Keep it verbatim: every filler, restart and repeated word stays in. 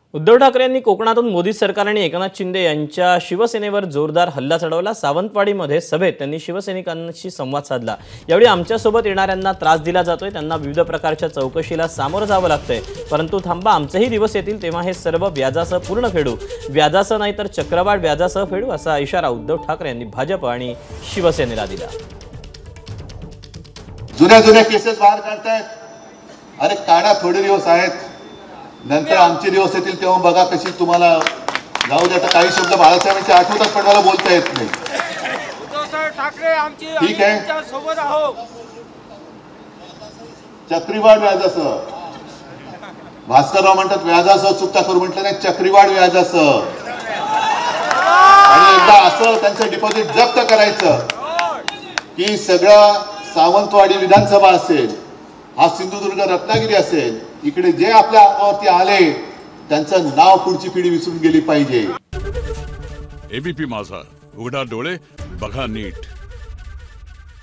उद्धव ठाकरे यांनी कोकणातून मोदी सरकार आणि एकनाथ शिंदे यांच्या शिवसेनेवर जोरदार हल्ला चढवला। सावंतवाडीमध्ये सभेत त्यांनी शिवसैनिकांशी संवाद साधला। यावेळी आमच्यासोबत येणाऱ्यांना त्रास दिला जातोय, त्यांना विविध प्रकारच्या चौकशीला सामोरं जावं लागतंय, परंतु थांबा, आमचेही दिवस येतील तेव्हा हे सर्व व्याजासह पूर्ण फेडू, व्याजासह नाही तर चक्रवाढ व्याजासह फेडू, असा इशारा उद्धव ठाकरे यांनी भाजप आणि शिवसेनेला दिला। जुन्या जुन्या केसेस बाहेर काढतायत, अरे काढा, थोडे दिवस आहेत, नंतर आमचे दिवस येतील तेव्हा बघा कशी तुम्हाला जाऊ दे। आता काही शब्द बाळासाहेबांचे आठवतात पण मला बोलता येत नाही। ठीक आहे, चक्रीवाढ व्याजासह, भास्करराव म्हणतात व्याजासह चुकता करू, म्हटलं नाही, चक्रीवाढ व्याजासह। आणि एकदा असं त्यांचं डिपॉझिट जप्त करायचं की सगळं सावंतवाडी विधानसभा असेल, हा सिंधुदुर्ग रत्नागिरी असेल, इकडे जे आपल्या अंगावरती आले त्यांचं नाव पुढची पिढी विसरून गेली पाहिजे। एबीपी माझा, उघडा डोळे बघा नीट।